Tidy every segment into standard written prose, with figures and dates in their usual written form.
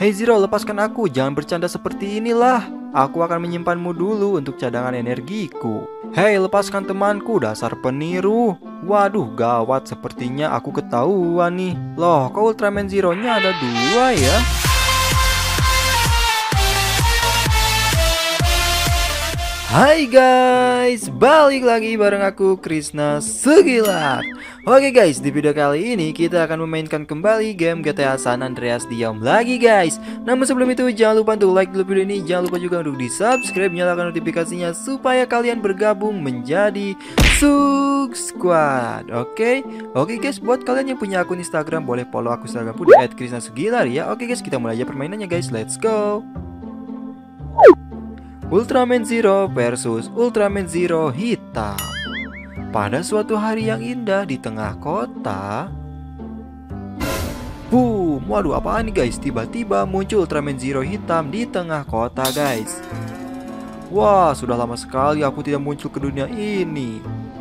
Hei Zero, lepaskan aku, jangan bercanda seperti inilah. Aku akan menyimpanmu dulu untuk cadangan energiku. Hei, lepaskan temanku, dasar peniru. Waduh, gawat, sepertinya aku ketahuan nih. Loh, kok Ultraman Zero-nya ada dua ya? Hai guys, balik lagi bareng aku Krisna Sugilar. Oke guys, di video kali ini kita akan memainkan kembali game GTA San Andreas Diam lagi guys. Namun sebelum itu jangan lupa untuk like dulu video ini. Jangan lupa juga untuk di subscribe, nyalakan notifikasinya supaya kalian bergabung menjadi Sug Squad. Oke guys, buat kalian yang punya akun Instagram boleh follow aku Instagramku di @krisnasugilar ya. Oke guys, kita mulai aja permainannya guys, let's go. Ultraman Zero versus Ultraman Zero hitam. Pada suatu hari yang indah di tengah kota. Boom, waduh apaan nih guys? Tiba-tiba muncul Ultraman Zero hitam di tengah kota guys. Wah, sudah lama sekali aku tidak muncul ke dunia ini.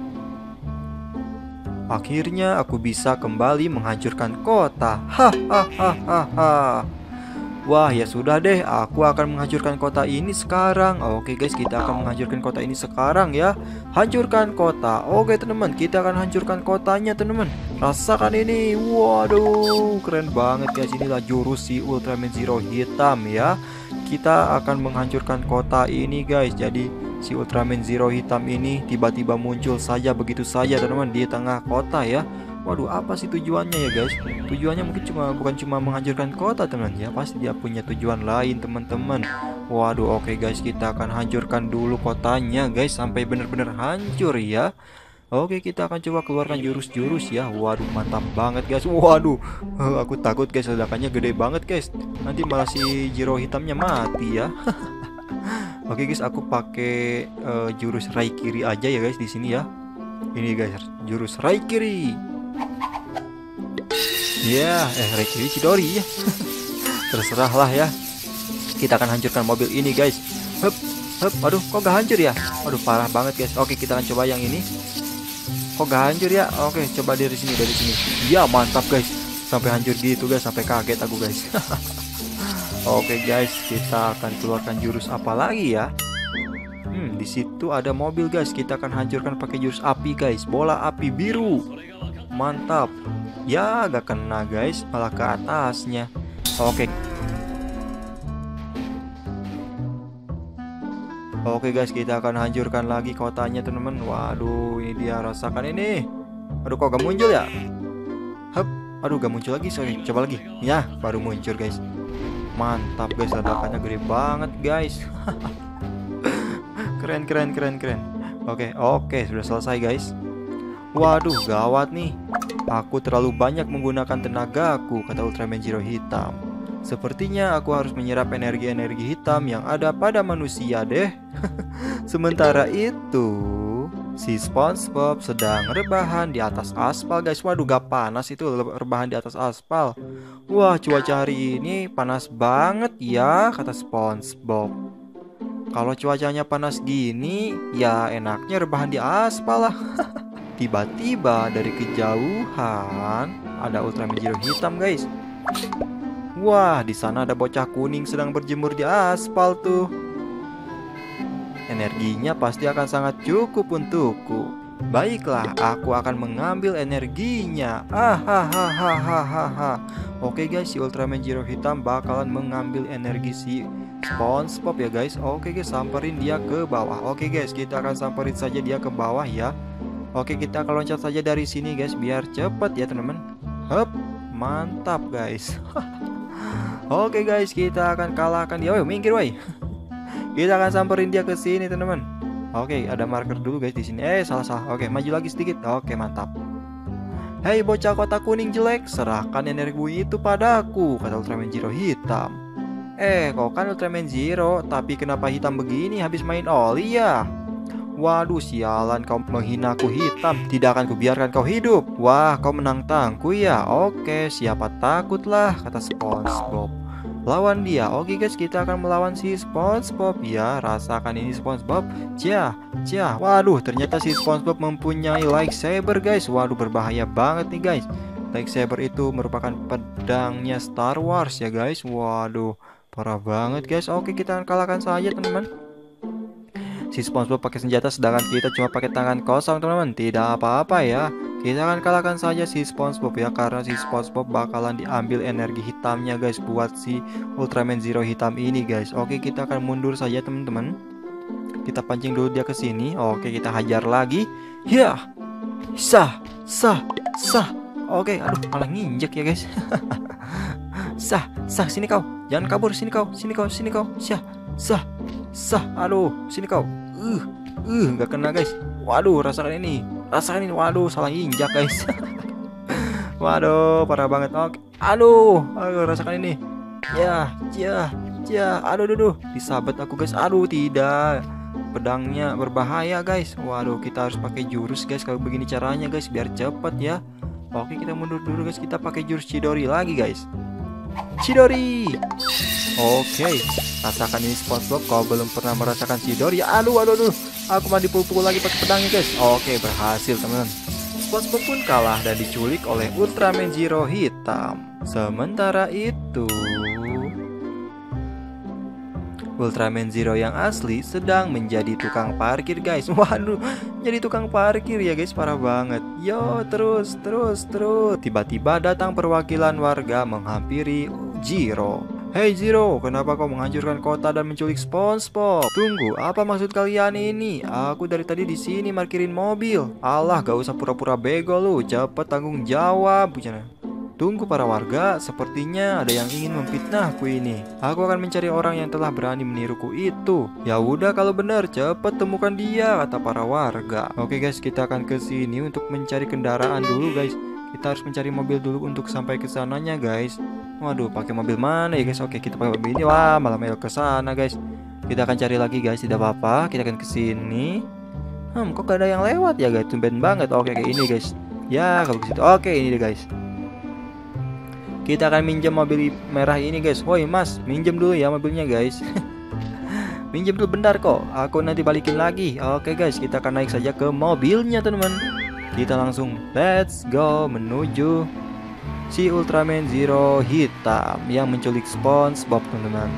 Akhirnya aku bisa kembali menghancurkan kota. Hahaha. Wah, ya sudah deh, aku akan menghancurkan kota ini sekarang. Oke guys, kita akan menghancurkan kota ini sekarang ya. Hancurkan kota. Oke teman-teman, kita akan hancurkan kotanya teman-teman. Rasakan ini. Waduh, keren banget guys. Inilah jurus si Ultraman Zero hitam ya. Kita akan menghancurkan kota ini guys. Jadi si Ultraman Zero hitam ini tiba-tiba muncul saja begitu saja teman-teman di tengah kota ya. Waduh, apa sih tujuannya ya guys? Tujuannya mungkin bukan cuma menghancurkan kota teman ya. Pasti dia punya tujuan lain teman-teman. Waduh, oke guys, kita akan hancurkan dulu kotanya guys sampai benar-benar hancur ya. Oke, kita akan coba keluarkan jurus-jurus ya. Waduh, mantap banget guys. Waduh, aku takut guys, ledakannya gede banget guys. Nanti malah si Zero hitamnya mati ya. Oke guys, aku pakai jurus Raikiri aja ya guys di sini ya. Ini guys, jurus Raikiri. Ya, Raikiri Chidori ya. Terserah lah ya. Kita akan hancurkan mobil ini guys. Hup, hup, aduh, kok gak hancur ya? Aduh, parah banget guys. Oke, kita akan coba yang ini. Kok gak hancur ya? Oke, coba dari sini, dari sini. Ya, mantap guys. Sampai hancur gitu guys, sampai kaget aku guys. Oke guys, kita akan keluarkan jurus apa lagi ya? Di situ ada mobil guys. Kita akan hancurkan pakai jurus api guys. Bola api biru. Mantap. Ya, gak kena guys, malah ke atasnya. Oke guys, kita akan hancurkan lagi kotanya teman-teman. Waduh, ini dia, rasakan ini. Aduh, kok gak muncul ya? Hup, aduh, gak muncul lagi. Sorry, coba lagi. Ya, baru muncul guys. Mantap guys, ledakannya gede banget guys. Keren. Oke, sudah selesai guys. Waduh, gawat nih. Aku terlalu banyak menggunakan tenagaku, kata Ultraman Zero hitam. Sepertinya aku harus menyerap energi-energi hitam yang ada pada manusia deh. Sementara itu, si SpongeBob sedang rebahan di atas aspal guys. Waduh, gak panas itu rebahan di atas aspal. Wah, cuaca hari ini panas banget ya, kata SpongeBob. Kalau cuacanya panas gini, ya enaknya rebahan di aspal lah. Tiba-tiba dari kejauhan ada Ultraman Zero hitam guys. Wah, di sana ada bocah kuning sedang berjemur di aspal tuh. Energinya pasti akan sangat cukup untukku. Baiklah, aku akan mengambil energinya. Oke guys, si Ultraman Zero hitam bakalan mengambil energi si SpongeBob ya guys. Oke guys, samperin dia ke bawah. Oke guys, kita akan samperin saja dia ke bawah ya. Oke, kita akan loncat saja dari sini guys, biar cepet ya teman-teman. Hup, mantap guys. Oke guys, kita akan kalahkan dia. Woi, minggir woi. Kita akan samperin dia ke sini teman-teman. Oke, ada marker dulu guys di sini. Salah. Oke, maju lagi sedikit. Oke, mantap. Hei bocah kotak kuning jelek, serahkan energimu itu padaku, kata Ultraman Zero hitam. Kau kan Ultraman Zero, tapi kenapa hitam begini habis main oli ya? Waduh, sialan, kau menghinaku hitam. Tidak akan kubiarkan kau hidup. Wah, kau menang tangku ya. Oke, siapa takutlah, kata SpongeBob. Lawan dia. Oke guys, kita akan melawan si SpongeBob ya. Rasakan ini SpongeBob. Cia. Waduh, ternyata si SpongeBob mempunyai lightsaber guys. Waduh, berbahaya banget nih guys. lightsaber itu merupakan pedangnya Star Wars ya guys. Waduh, parah banget guys. Oke, kita akan kalahkan saja teman-teman. Si SpongeBob pakai senjata sedangkan kita cuma pakai tangan kosong teman-teman. Tidak apa-apa ya. Kita akan kalahkan saja si SpongeBob ya, karena si SpongeBob bakalan diambil energi hitamnya guys buat si Ultraman Zero hitam ini guys. Oke, kita akan mundur saja teman-teman. Kita pancing dulu dia ke sini. Oke, kita hajar lagi. Ya. Sah. Oke, aduh, malah nginjek ya guys. Sah, sini kau. Jangan kabur, sini kau. Sah. Aduh, sini kau. Nggak kena guys. Waduh, rasakan ini. Waduh, salah injak guys. Waduh, parah banget. Oke. Aduh, rasakan ini. Ya. Aduh, disabet aku guys. Aduh, tidak. Pedangnya berbahaya guys. Waduh, kita harus pakai jurus guys kalau begini caranya guys, biar cepat ya. Oke, kita mundur dulu guys. Kita pakai jurus Chidori lagi guys. Chidori. Oke, rasakan ini SpongeBob. Kau belum pernah merasakan Chidori. Aduh. Aku mah dipukul lagi pakai pedangnya guys. Oke, berhasil teman-teman. SpongeBob pun kalah dan diculik oleh Ultraman Zero hitam. Sementara itu, Ultraman Zero yang asli sedang menjadi tukang parkir guys. Waduh, jadi tukang parkir ya guys, parah banget. Yo, terus. Tiba-tiba datang perwakilan warga menghampiri Zero. Hey Zero, kenapa kau menghancurkan kota dan menculik SpongeBob? Tunggu, apa maksud kalian ini? Aku dari tadi di sini parkirin mobil. Alah, gak usah pura-pura bego lu. Cepet tanggung jawab. Tunggu para warga, sepertinya ada yang ingin memfitnahku ini. Aku akan mencari orang yang telah berani meniruku itu. Ya udah, kalau benar cepet temukan dia, kata para warga. Oke guys, kita akan ke sini untuk mencari kendaraan dulu guys. Kita harus mencari mobil dulu untuk sampai ke sananya guys. Waduh, pakai mobil mana ya guys? Oke, kita pakai mobil ini. Wah, malah mail ke sana guys. Kita akan cari lagi guys, tidak apa-apa. Kita akan ke sini. Kok gak ada yang lewat ya guys? Tumben banget. Oke, kayak ini guys. Ya, kalau ke situ. Oke, ini deh guys. Kita akan minjem mobil merah ini guys. Woi mas, minjem dulu ya mobilnya guys. Minjem dulu bentar kok. Aku nanti balikin lagi. Oke guys, kita akan naik saja ke mobilnya teman-teman. Kita langsung let's go menuju si Ultraman Zero hitam yang menculik SpongeBob teman-teman.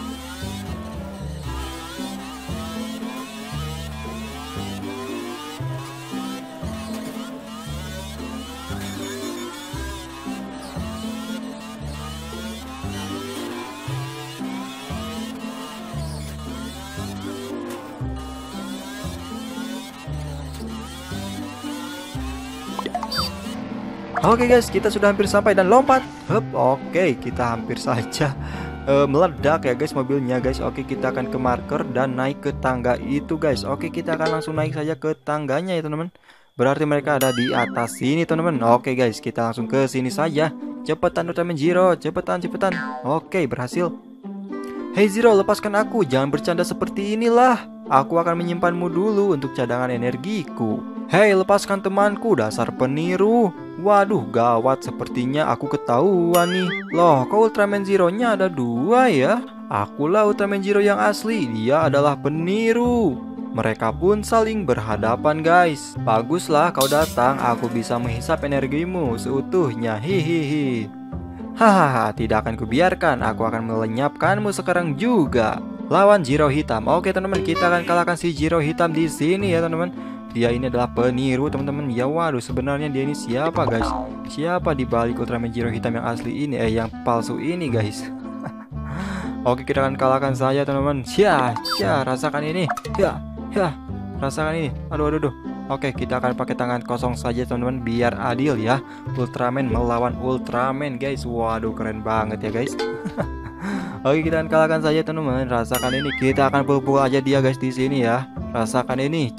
Oke guys, kita sudah hampir sampai dan lompat. Oke, kita hampir saja meledak ya guys mobilnya guys. Oke, kita akan ke marker dan naik ke tangga itu guys. Oke, kita akan langsung naik saja ke tangganya ya teman-teman. Berarti mereka ada di atas sini teman-teman. Oke guys, kita langsung ke sini saja. Cepetan Ultraman Zero, cepetan. Oke, berhasil. Hey Zero, lepaskan aku. Jangan bercanda seperti inilah. Aku akan menyimpanmu dulu untuk cadangan energiku. Hei, lepaskan temanku, dasar peniru. Waduh, gawat, sepertinya aku ketahuan nih. Loh, kok Ultraman Zero-nya ada dua ya? Akulah Ultraman Zero yang asli, dia adalah peniru. Mereka pun saling berhadapan guys. Baguslah kau datang, aku bisa menghisap energimu seutuhnya. Hihihi. Hahaha, tidak akan kubiarkan, aku akan melenyapkanmu sekarang juga. Lawan Zero hitam. Oke teman-teman, kita akan kalahkan si Zero hitam di sini ya teman-teman. Dia ini adalah peniru teman-teman. Ya waduh, sebenarnya dia ini siapa guys? Siapa di balik Ultraman Zero hitam yang asli ini? Yang palsu ini guys. Oke, kita akan kalahkan saja teman-teman. Ya, rasakan ini. Ya, rasakan ini. Aduh. Oke, kita akan pakai tangan kosong saja teman-teman, biar adil ya. Ultraman melawan Ultraman guys. Waduh, keren banget ya guys. Oke, kita akan kalahkan saja teman-teman. Rasakan ini. Kita akan pukul aja dia guys di sini ya. Rasakan ini.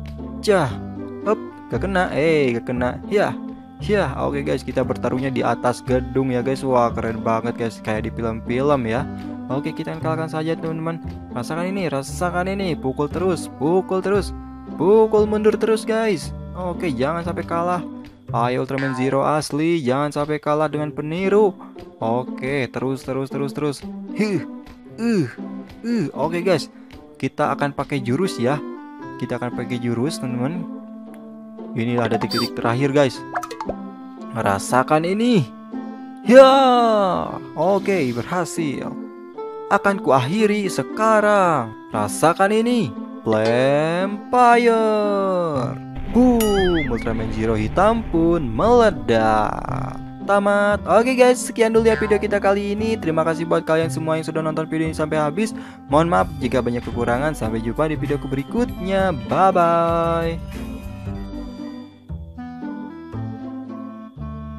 Gak kena. Gak kena. Ya. Oke guys, kita bertarungnya di atas gedung ya guys. Wah, keren banget guys, kayak di film-film ya. Oke, kita akan kalahkan saja teman-teman. Rasakan ini. Pukul terus. Pukul mundur terus guys. Oke, jangan sampai kalah. Ayo Ultraman Zero asli, jangan sampai kalah dengan peniru. Oke, terus. Oke guys, kita akan pakai jurus ya. Teman-teman. Ini ada titik-titik terakhir guys. Rasakan ini. Ya, oke, berhasil. Akan kuakhiri sekarang. Rasakan ini. Flame Fire. Boom, Ultraman Zero hitam pun meledak. Tamat. Oke guys, sekian dulu ya video kita kali ini. Terima kasih buat kalian semua yang sudah nonton video ini sampai habis. Mohon maaf jika banyak kekurangan. Sampai jumpa di videoku berikutnya. Bye bye.